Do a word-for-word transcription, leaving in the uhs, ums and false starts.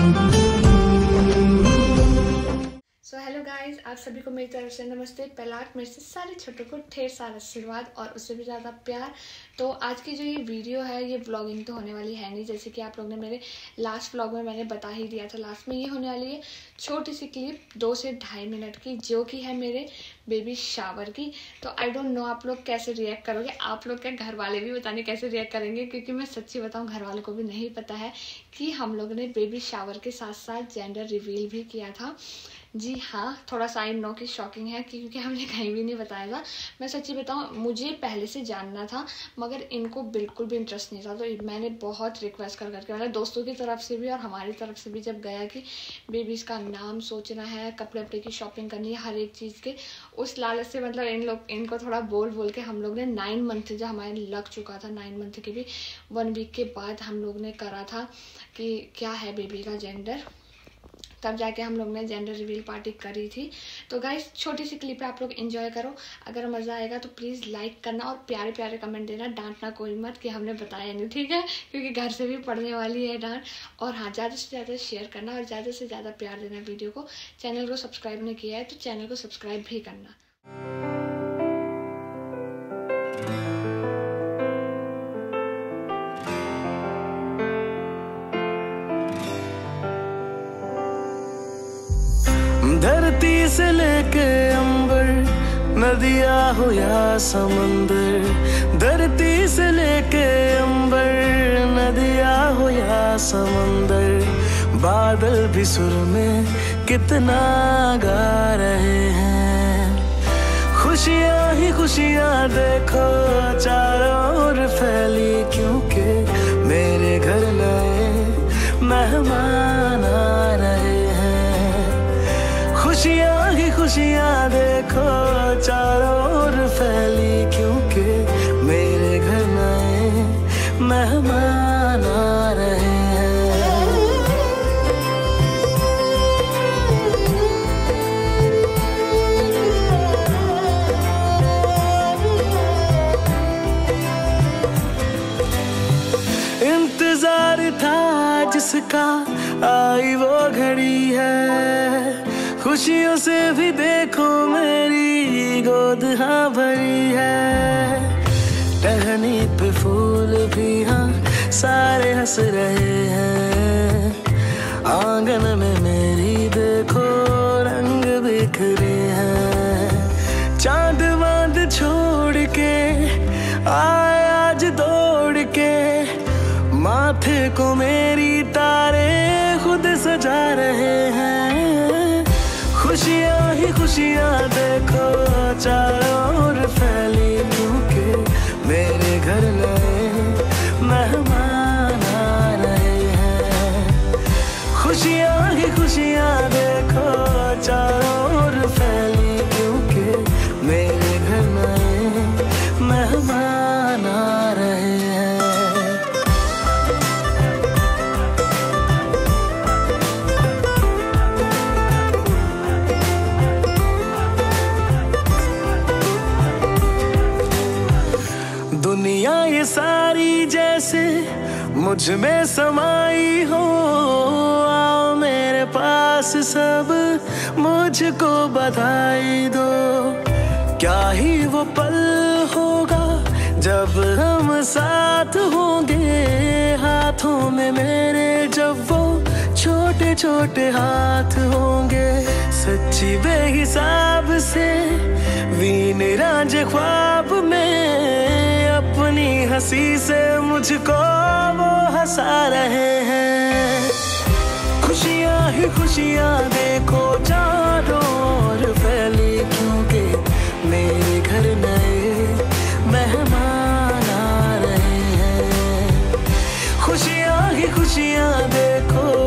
So hello guys, आप सभी को मेरी तरफ से नमस्ते। पहलाट मेरे से सारे छोटों को ढेर सारा आशीर्वाद और उससे भी ज़्यादा प्यार। तो आज की जो ये वीडियो है ये व्लॉगिंग तो होने वाली है नहीं, जैसे कि आप लोग ने मेरे लास्ट व्लॉग में मैंने बता ही दिया था। लास्ट में ये होने वाली है छोटी सी क्लिप दो से ढाई मिनट की, जो कि है मेरे बेबी शावर की। तो आई डोंट नो आप लोग कैसे रिएक्ट करोगे, आप लोग क्या घर वाले भी बताने कैसे रिएक्ट करेंगे, क्योंकि मैं सच्ची बताऊँ घर वालों को भी नहीं पता है कि हम लोग ने बेबी शावर के साथ साथ जेंडर रिवील भी किया था। जी हाँ, थोड़ा सा आई नो कि शॉकिंग है क्योंकि हमने कहीं भी नहीं बताया था। मैं सच्ची बताऊँ, मुझे पहले से जानना था मगर इनको बिल्कुल भी इंटरेस्ट नहीं था। तो मैंने बहुत रिक्वेस्ट कर करके, मतलब दोस्तों की तरफ से भी और हमारी तरफ से भी जब गया कि बेबीज का नाम सोचना है, कपड़े वपड़े की शॉपिंग करनी है, हर एक चीज़ के उस लालच से, मतलब इन लोग इनको थोड़ा बोल बोल के हम लोग ने नाइन मंथ जब हमारे लग चुका था, नाइन मंथ के भी वन वीक के बाद हम लोग ने करा था कि क्या है बेबी का जेंडर, तब जाके हम लोग ने जेंडर रिवील पार्टी करी थी। तो गाइस, छोटी सी क्लिप है, आप लोग एंजॉय करो। अगर मज़ा आएगा तो प्लीज़ लाइक करना और प्यारे प्यारे कमेंट देना, डांटना कोई मत कि हमने बताया नहीं, ठीक है, क्योंकि घर से भी पढ़ने वाली है डांट। और हाँ, ज़्यादा से ज़्यादा शेयर करना और ज़्यादा से ज़्यादा प्यार देना वीडियो को। चैनल को सब्सक्राइब नहीं किया है तो चैनल को सब्सक्राइब भी करना। धरती से लेके अंबर, नदिया हो या समंदर, धरती से लेके अंबर, नदिया हो या समंदर, बादल भी सुर में कितना गा रहे हैं। खुशियाँ ही खुशियाँ देखो चारों ओर फैली, क्योंकि मेरे घर नए मेहमान आ रहे हैं। खुशियाँ ही खुशियाँ देखो चारों ओर फैली, क्योंकि मेरे घर नए मेहमान आ रहे हैं। इंतजार था जिसका आई वो घड़ी है, खुशियों से भी देखो मेरी गोद हाँ भरी है। टहनी पे फूल भी हाँ सारे हंस रहे हैं, आंगन में मेरी देखो रंग बिखरे हैं। चांद वांद छोड़ के आए आज दौड़ के, माथे को मेरी तारे खुद सजा रहे हैं। खुशियाँ ही खुशियाँ देखो चारों ओर फैली, क्योंकि मेरे घर नए मेहमान आ रहे हैं। खुशियाँ ही खुशियाँ देखो चारों ओर फैली, क्योंकि मेरे घर नए मेहमान आ रहे हैं। दुनिया ये सारी जैसे मुझ में समाई हो, आओ मेरे पास सब मुझको बधाई दो। क्या ही वो पल होगा जब हम साथ होंगे, हाथों में मेरे जब वो छोटे छोटे हाथ होंगे। सच्ची बेहिसाब से वीन रांझे ख्वाब में, अपनी हंसी से मुझको वो हंसा रहे हैं। खुशियाँ ही खुशियाँ देखो चारों ओर फैली, क्योंकि मेरे घर नए मेहमान आ रहे हैं। खुशियाँ ही खुशियाँ देखो